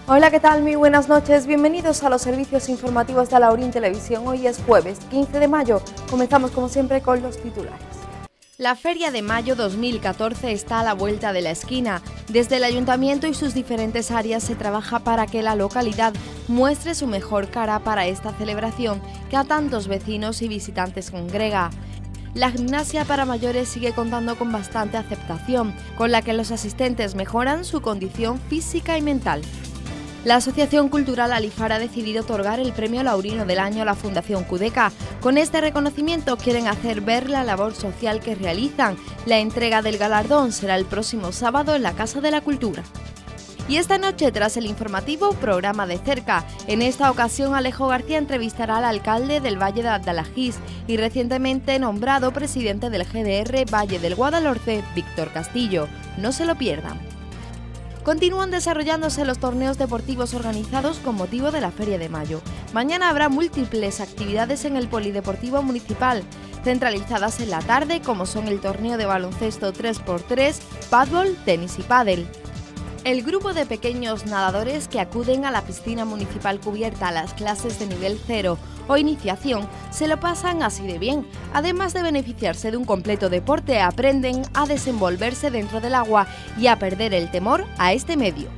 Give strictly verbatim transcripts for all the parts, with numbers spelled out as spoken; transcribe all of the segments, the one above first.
Hola, ¿qué tal? Muy buenas noches. Bienvenidos a los servicios informativos de Alhaurín Televisión. Hoy es jueves quince de mayo. Comenzamos como siempre con los titulares. La Feria de Mayo dos mil catorce está a la vuelta de la esquina. Desde el Ayuntamiento y sus diferentes áreas se trabaja para que la localidad muestre su mejor cara para esta celebración que a tantos vecinos y visitantes congrega. La gimnasia para mayores sigue contando con bastante aceptación, con la que los asistentes mejoran su condición física y mental. La Asociación Cultural Alifar ha decidido otorgar el Premio Laurino del Año a la Fundación Cudeca. Con este reconocimiento quieren hacer ver la labor social que realizan. La entrega del galardón será el próximo sábado en la Casa de la Cultura. Y esta noche, tras el informativo Programa de Cerca, en esta ocasión Alejo García entrevistará al alcalde del Valle de Adalagís y recientemente nombrado presidente del G D R Valle del Guadalhorce, Víctor Castillo. No se lo pierdan. Continúan desarrollándose los torneos deportivos organizados con motivo de la Feria de Mayo. Mañana habrá múltiples actividades en el Polideportivo Municipal, centralizadas en la tarde, como son el torneo de baloncesto tres por tres, pádel, tenis y pádel. El grupo de pequeños nadadores que acuden a la piscina municipal cubierta a las clases de nivel cero o iniciación se lo pasan así de bien. Además de beneficiarse de un completo deporte, aprenden a desenvolverse dentro del agua y a perder el temor a este medio.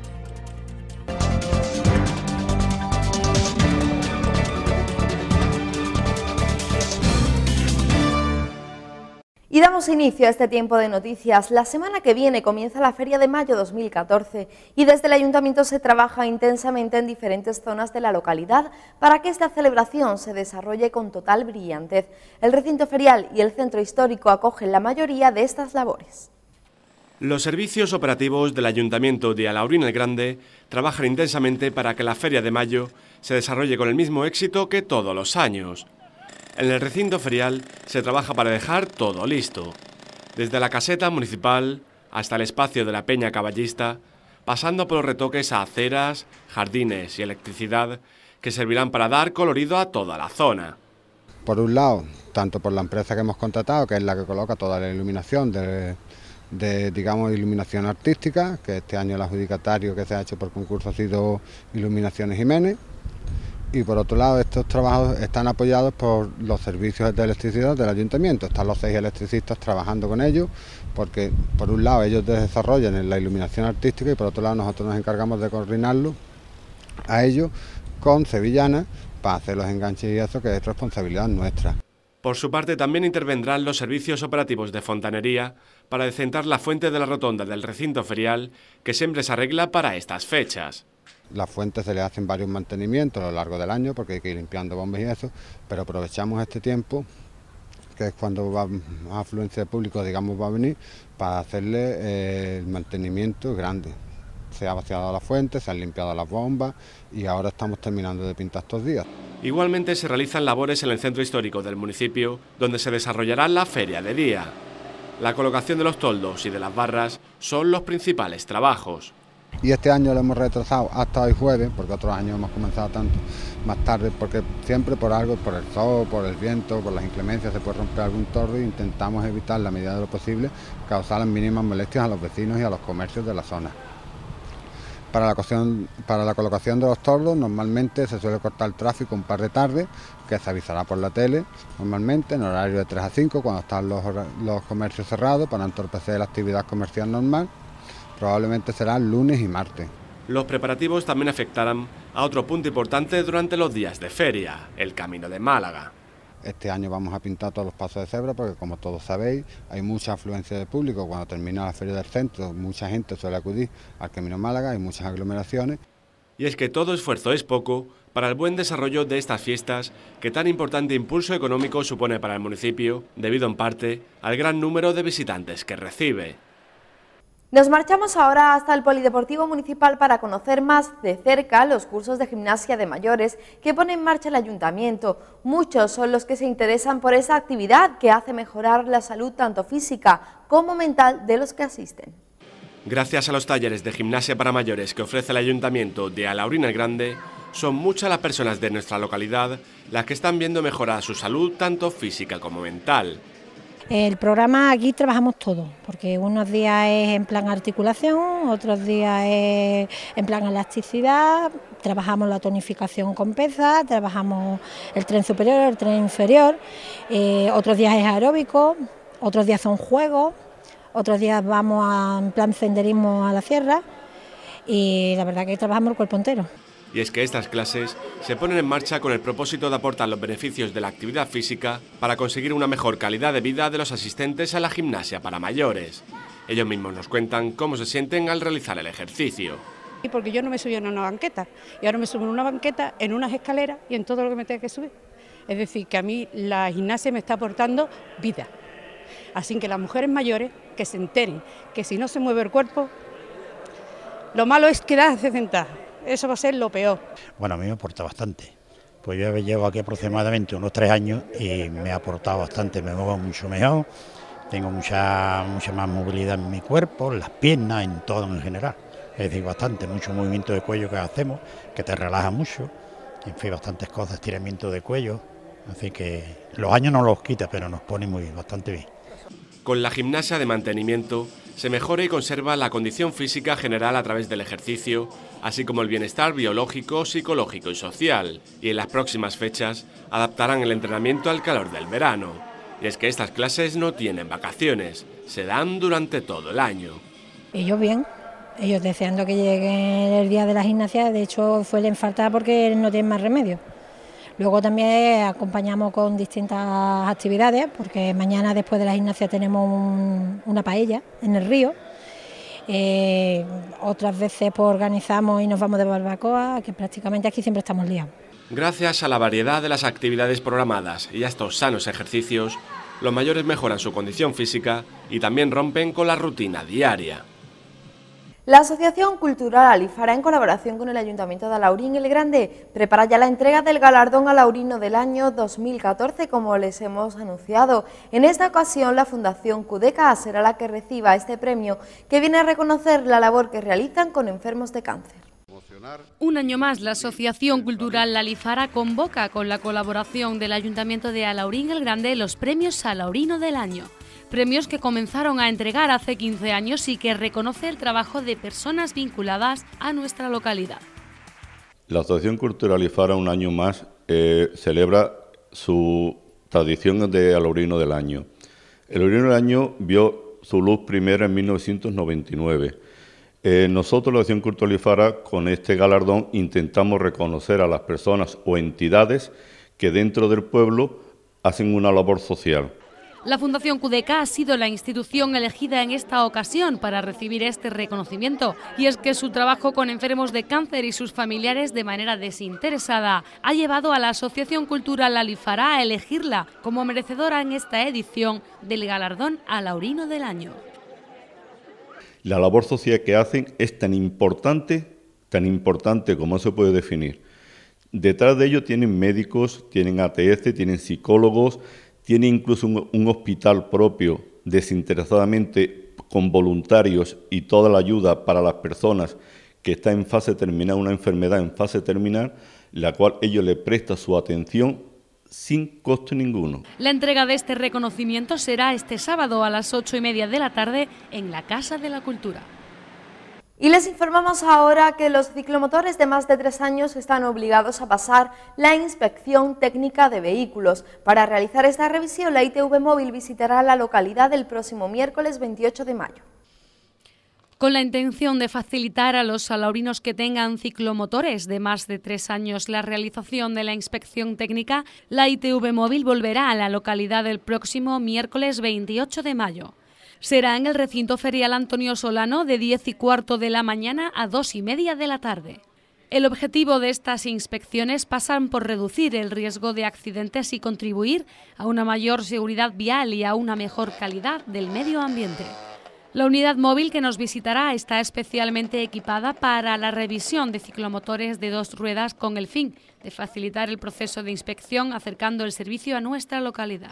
Y damos inicio a este tiempo de noticias. La semana que viene comienza la Feria de Mayo dos mil catorce y desde el Ayuntamiento se trabaja intensamente en diferentes zonas de la localidad para que esta celebración se desarrolle con total brillantez. El recinto ferial y el centro histórico acogen la mayoría de estas labores. Los servicios operativos del Ayuntamiento de Alhaurín el Grande trabajan intensamente para que la Feria de Mayo se desarrolle con el mismo éxito que todos los años. En el recinto ferial se trabaja para dejar todo listo, desde la caseta municipal hasta el espacio de la Peña Caballista, pasando por los retoques a aceras, jardines y electricidad que servirán para dar colorido a toda la zona. Por un lado, tanto por la empresa que hemos contratado, que es la que coloca toda la iluminación de, de digamos, iluminación artística, que este año el adjudicatario que se ha hecho por concurso ha sido Iluminaciones Jiménez. Y por otro lado, estos trabajos están apoyados por los servicios de electricidad del ayuntamiento. Están los seis electricistas trabajando con ellos, porque por un lado ellos desarrollan la iluminación artística y por otro lado nosotros nos encargamos de coordinarlo a ellos con sevillanas para hacer los enganches y eso, que es responsabilidad nuestra. Por su parte también intervendrán los servicios operativos de fontanería para decentar la fuente de la rotonda del recinto ferial, que siempre se arregla para estas fechas. La fuente se le hacen varios mantenimientos a lo largo del año porque hay que ir limpiando bombas y eso, pero aprovechamos este tiempo, que es cuando va, más afluencia de público, digamos, va a venir, para hacerle eh, el mantenimiento grande. Se ha vaciado la fuente, se han limpiado las bombas y ahora estamos terminando de pintar estos días. Igualmente se realizan labores en el centro histórico del municipio, donde se desarrollará la feria de día. La colocación de los toldos y de las barras son los principales trabajos. Y este año lo hemos retrasado hasta hoy jueves, porque otros años hemos comenzado tanto más tarde, porque siempre por algo, por el sol, por el viento, por las inclemencias se puede romper algún tordo e intentamos evitar, la medida de lo posible, causar las mínimas molestias a los vecinos y a los comercios de la zona. Para la, cocción, para la colocación de los tordos normalmente se suele cortar el tráfico un par de tardes, que se avisará por la tele, normalmente en horario de tres a cinco, cuando están los, los comercios cerrados, para no entorpecer la actividad comercial normal. Probablemente será lunes y martes. Los preparativos también afectarán a otro punto importante durante los días de feria, el Camino de Málaga. Este año vamos a pintar todos los pasos de cebra porque, como todos sabéis, hay mucha afluencia de público. Cuando termina la feria del centro, mucha gente suele acudir al Camino de Málaga, hay muchas aglomeraciones. Y es que todo esfuerzo es poco para el buen desarrollo de estas fiestas, que tan importante impulso económico supone para el municipio, debido en parte al gran número de visitantes que recibe. Nos marchamos ahora hasta el Polideportivo Municipal para conocer más de cerca los cursos de gimnasia de mayores que pone en marcha el Ayuntamiento. Muchos son los que se interesan por esa actividad que hace mejorar la salud tanto física como mental de los que asisten. Gracias a los talleres de gimnasia para mayores que ofrece el Ayuntamiento de Alhaurín el Grande, son muchas las personas de nuestra localidad las que están viendo mejorar su salud tanto física como mental. El programa aquí trabajamos todo, porque unos días es en plan articulación, otros días es en plan elasticidad, trabajamos la tonificación con pesas, trabajamos el tren superior, el tren inferior, eh, otros días es aeróbico, otros días son juegos, otros días vamos a, en plan senderismo a la sierra y la verdad que trabajamos el cuerpo entero. Y es que estas clases se ponen en marcha con el propósito de aportar los beneficios de la actividad física para conseguir una mejor calidad de vida de los asistentes a la gimnasia para mayores. Ellos mismos nos cuentan cómo se sienten al realizar el ejercicio. Porque yo no me subí en una banqueta, y ahora me subo en una banqueta, en unas escaleras y en todo lo que me tenga que subir. Es decir, que a mí la gimnasia me está aportando vida. Así que las mujeres mayores que se enteren que si no se mueve el cuerpo, lo malo es quedarse sentada. Eso va a ser lo peor. Bueno, a mí me aporta bastante. Pues yo llevo aquí aproximadamente unos tres años y me ha aportado bastante, me muevo mucho mejor, tengo mucha, mucha más movilidad en mi cuerpo, en las piernas, en todo en general. Es decir, bastante, mucho movimiento de cuello que hacemos, que te relaja mucho, en fin, bastantes cosas, estiramiento de cuello, así que los años no los quita, pero nos pone muy bastante bien. Con la gimnasia de mantenimiento se mejora y conserva la condición física general a través del ejercicio, así como el bienestar biológico, psicológico y social, y en las próximas fechas adaptarán el entrenamiento al calor del verano. Y es que estas clases no tienen vacaciones, se dan durante todo el año. Ellos bien, ellos deseando que llegue el día de la gimnasia, de hecho suelen faltar porque no tienen más remedio. Luego también acompañamos con distintas actividades, porque mañana después de la gimnasia tenemos un, una paella en el río. Eh, otras veces pues, organizamos y nos vamos de barbacoa, que prácticamente aquí siempre estamos liados. Gracias a la variedad de las actividades programadas y a estos sanos ejercicios, los mayores mejoran su condición física y también rompen con la rutina diaria. La Asociación Cultural Alifara, en colaboración con el Ayuntamiento de Alaurín el Grande, prepara ya la entrega del galardón alaurino del año dos mil catorce, como les hemos anunciado. En esta ocasión, la Fundación Cudeca será la que reciba este premio, que viene a reconocer la labor que realizan con enfermos de cáncer. Un año más, la Asociación Cultural Alifara convoca, con la colaboración del Ayuntamiento de Alaurín el Grande, los premios Alaurino del año. Premios que comenzaron a entregar hace quince años y que reconoce el trabajo de personas vinculadas a nuestra localidad. La Asociación Cultural Alifara un año más eh, celebra su tradición de Alaurino del año. El Alaurino del año vio su luz primera en mil novecientos noventa y nueve. Eh, nosotros, la Asociación Cultural Alifara, con este galardón intentamos reconocer a las personas o entidades que dentro del pueblo hacen una labor social. La Fundación Cudeca ha sido la institución elegida en esta ocasión para recibir este reconocimiento, y es que su trabajo con enfermos de cáncer y sus familiares de manera desinteresada ha llevado a la Asociación Cultural Alifara a elegirla como merecedora en esta edición del galardón Alaurino del año. La labor social que hacen es tan importante, tan importante como se puede definir. Detrás de ello tienen médicos, tienen A T S, tienen psicólogos, tiene incluso un, un hospital propio desinteresadamente con voluntarios y toda la ayuda para las personas que están en fase terminal, una enfermedad en fase terminal, la cual ellos le prestan su atención sin costo ninguno. La entrega de este reconocimiento será este sábado a las ocho y media de la tarde en la Casa de la Cultura. Y les informamos ahora que los ciclomotores de más de tres años están obligados a pasar la inspección técnica de vehículos. Para realizar esta revisión, la I T V Móvil visitará la localidad el próximo miércoles veintiocho de mayo. Con la intención de facilitar a los alaurinos que tengan ciclomotores de más de tres años la realización de la inspección técnica, la I T V Móvil volverá a la localidad el próximo miércoles veintiocho de mayo. Será en el recinto ferial Antonio Solano de diez y cuarto de la mañana a dos y media de la tarde. El objetivo de estas inspecciones pasan por reducir el riesgo de accidentes y contribuir a una mayor seguridad vial y a una mejor calidad del medio ambiente. La unidad móvil que nos visitará está especialmente equipada para la revisión de ciclomotores de dos ruedas con el fin de facilitar el proceso de inspección acercando el servicio a nuestra localidad.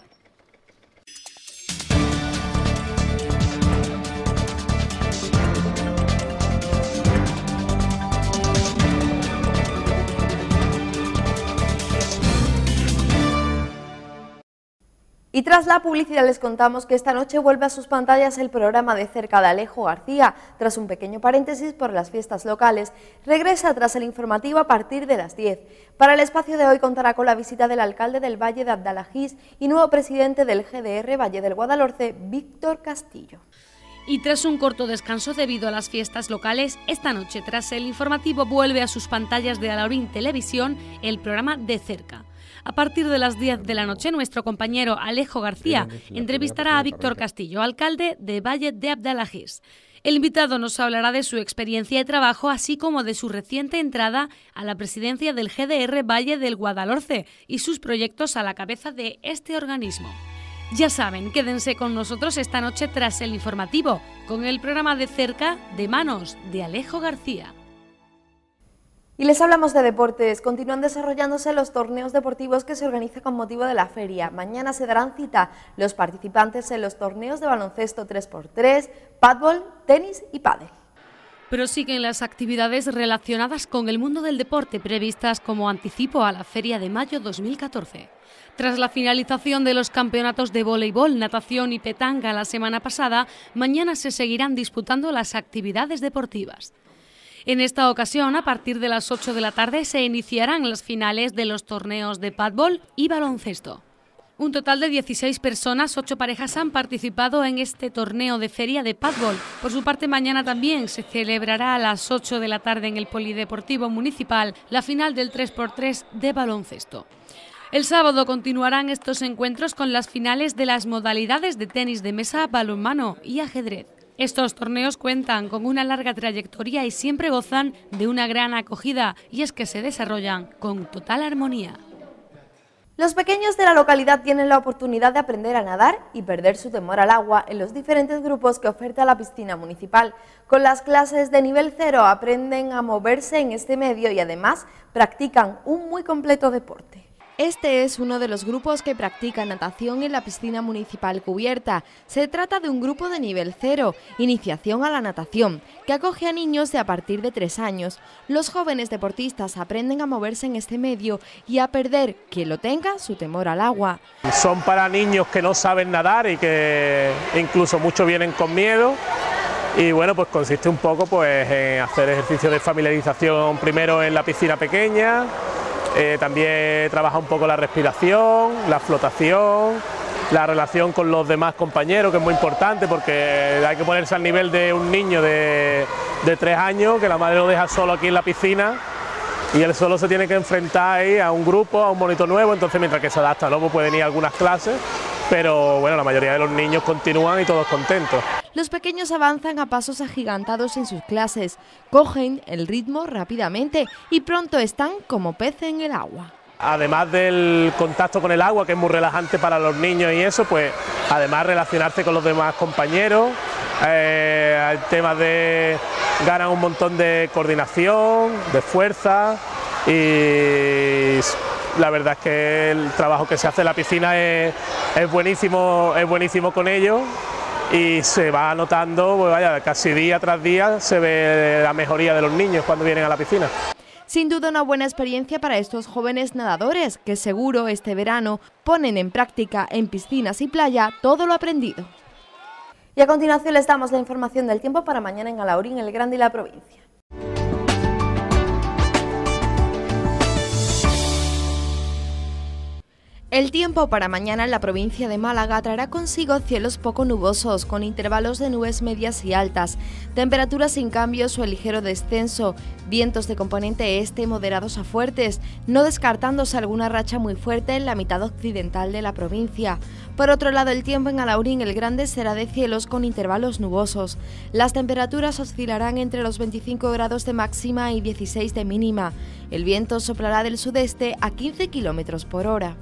Y tras la publicidad les contamos que esta noche vuelve a sus pantallas el programa De cerca de Alejo García. Tras un pequeño paréntesis por las fiestas locales, regresa tras el informativo a partir de las diez. Para el espacio de hoy contará con la visita del alcalde del Valle de Abdalajís y nuevo presidente del G D R Valle del Guadalhorce, Víctor Castillo. Y tras un corto descanso debido a las fiestas locales, esta noche tras el informativo vuelve a sus pantallas de Alhaurín Televisión el programa De cerca. A partir de las diez de la noche, nuestro compañero Alejo García entrevistará a Víctor Castillo, alcalde de Valle de Abdalajís. El invitado nos hablará de su experiencia de trabajo, así como de su reciente entrada a la presidencia del G D R Valle del Guadalhorce y sus proyectos a la cabeza de este organismo. Ya saben, quédense con nosotros esta noche tras el informativo, con el programa De cerca de manos de Alejo García. Y les hablamos de deportes. Continúan desarrollándose los torneos deportivos que se organizan con motivo de la feria. Mañana se darán cita los participantes en los torneos de baloncesto tres por tres, pádel, tenis y pádel. Pero siguen las actividades relacionadas con el mundo del deporte previstas como anticipo a la Feria de Mayo dos mil catorce. Tras la finalización de los campeonatos de voleibol, natación y petanga la semana pasada, mañana se seguirán disputando las actividades deportivas. En esta ocasión, a partir de las ocho de la tarde, se iniciarán las finales de los torneos de pádel y baloncesto. Un total de dieciséis personas, ocho parejas, han participado en este torneo de feria de pádel. Por su parte, mañana también se celebrará a las ocho de la tarde en el Polideportivo Municipal la final del tres por tres de baloncesto. El sábado continuarán estos encuentros con las finales de las modalidades de tenis de mesa, balonmano y ajedrez. Estos torneos cuentan con una larga trayectoria y siempre gozan de una gran acogida, y es que se desarrollan con total armonía. Los pequeños de la localidad tienen la oportunidad de aprender a nadar y perder su temor al agua en los diferentes grupos que oferta la piscina municipal. Con las clases de nivel cero aprenden a moverse en este medio y además practican un muy completo deporte. Este es uno de los grupos que practica natación en la piscina municipal cubierta. Se trata de un grupo de nivel cero, iniciación a la natación, que acoge a niños de a partir de tres años. Los jóvenes deportistas aprenden a moverse en este medio y a perder, quien lo tenga, su temor al agua. Son para niños que no saben nadar y que incluso muchos vienen con miedo. Y bueno, pues consiste un poco pues, en hacer ejercicios de familiarización primero en la piscina pequeña. Eh, también trabaja un poco la respiración, la flotación, la relación con los demás compañeros, que es muy importante porque hay que ponerse al nivel de un niño de, de tres años, que la madre lo deja solo aquí en la piscina y él solo se tiene que enfrentar ahí a un grupo, a un monitor nuevo, entonces mientras que se adapta, luego pueden ir a algunas clases, pero bueno, la mayoría de los niños continúan y todos contentos. Los pequeños avanzan a pasos agigantados en sus clases, cogen el ritmo rápidamente y pronto están como pez en el agua. Además del contacto con el agua, que es muy relajante para los niños y eso, pues además relacionarse con los demás compañeros, eh, hay temas de ganan un montón de coordinación, de fuerza y la verdad es que el trabajo que se hace en la piscina es, es buenísimo, es buenísimo con ellos. Y se va notando, pues vaya, casi día tras día se ve la mejoría de los niños cuando vienen a la piscina. Sin duda una buena experiencia para estos jóvenes nadadores que seguro este verano ponen en práctica en piscinas y playa todo lo aprendido. Y a continuación les damos la información del tiempo para mañana en Alhaurín, el Grande y la provincia. El tiempo para mañana en la provincia de Málaga traerá consigo cielos poco nubosos, con intervalos de nubes medias y altas, temperaturas sin cambios o el ligero descenso, vientos de componente este moderados a fuertes, no descartándose alguna racha muy fuerte en la mitad occidental de la provincia. Por otro lado, el tiempo en Alhaurín el Grande será de cielos con intervalos nubosos. Las temperaturas oscilarán entre los veinticinco grados de máxima y dieciséis de mínima. El viento soplará del sudeste a quince kilómetros por hora.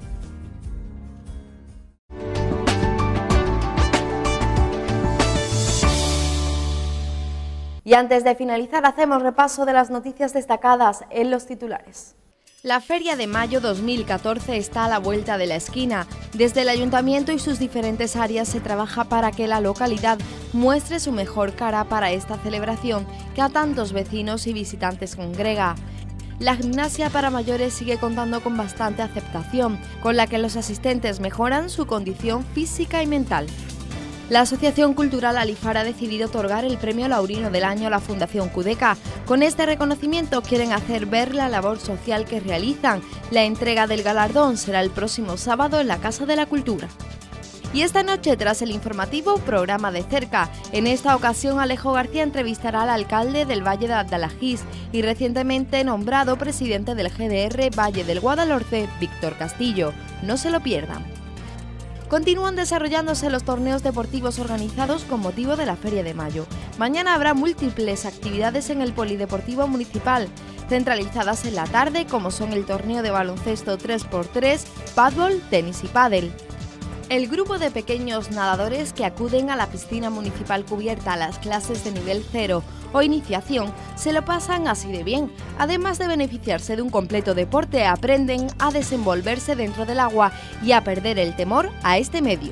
Y antes de finalizar, hacemos repaso de las noticias destacadas en los titulares. La Feria de Mayo dos mil catorce está a la vuelta de la esquina. Desde el Ayuntamiento y sus diferentes áreas se trabaja para que la localidad muestre su mejor cara para esta celebración que a tantos vecinos y visitantes congrega. La gimnasia para mayores sigue contando con bastante aceptación, con la que los asistentes mejoran su condición física y mental. La Asociación Cultural Alifar ha decidido otorgar el Premio Laurino del Año a la Fundación Cudeca. Con este reconocimiento quieren hacer ver la labor social que realizan. La entrega del galardón será el próximo sábado en la Casa de la Cultura. Y esta noche, tras el informativo, programa de cerca. En esta ocasión, Alejo García entrevistará al alcalde del Valle de Adalagís y recientemente nombrado presidente del G D R Valle del Guadalhorce, Víctor Castillo. No se lo pierdan. Continúan desarrollándose los torneos deportivos organizados con motivo de la Feria de Mayo. Mañana habrá múltiples actividades en el Polideportivo Municipal, centralizadas en la tarde, como son el torneo de baloncesto tres por tres, pádel, tenis y pádel. El grupo de pequeños nadadores que acuden a la piscina municipal cubierta a las clases de nivel cero o iniciación se lo pasan así de bien. Además de beneficiarse de un completo deporte, aprenden a desenvolverse dentro del agua y a perder el temor a este medio.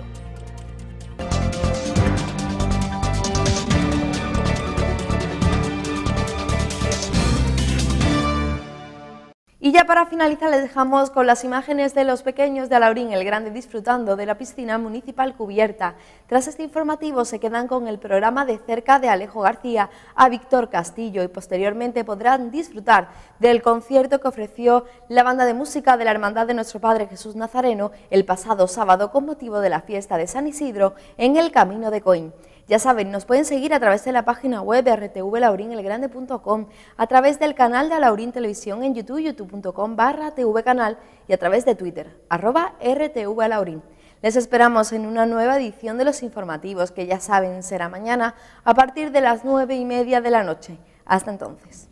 Y ya para finalizar les dejamos con las imágenes de los pequeños de Alhaurín el Grande disfrutando de la piscina municipal cubierta. Tras este informativo se quedan con el programa de cerca de Alejo García a Víctor Castillo y posteriormente podrán disfrutar del concierto que ofreció la banda de música de la Hermandad de Nuestro Padre Jesús Nazareno el pasado sábado con motivo de la fiesta de San Isidro en el Camino de Coín. Ya saben, nos pueden seguir a través de la página web r t v laurin el grande punto com, a través del canal de Alhaurín Televisión en YouTube, youtube punto com barra tvcanal y a través de Twitter, arroba r t v alhaurín. Les esperamos en una nueva edición de los informativos, que ya saben será mañana a partir de las nueve y media de la noche. Hasta entonces.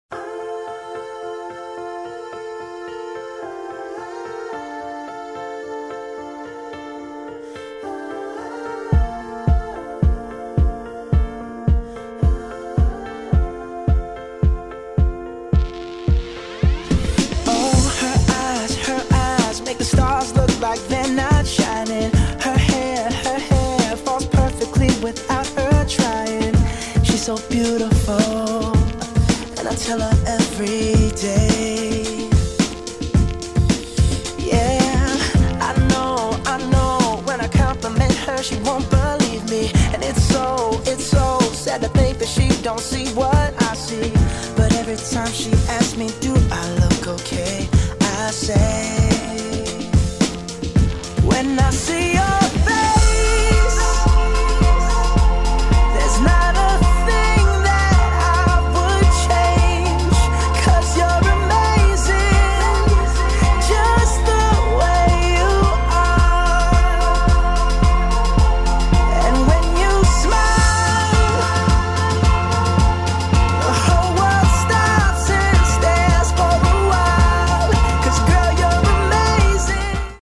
Like they're not shining. Her hair, her hair falls perfectly without her trying. She's so beautiful, and I tell her every day. Yeah, I know, I know. When I compliment her, she won't believe me, and it's so, it's so sad to think that she don't see what I see. But every time she asks me, do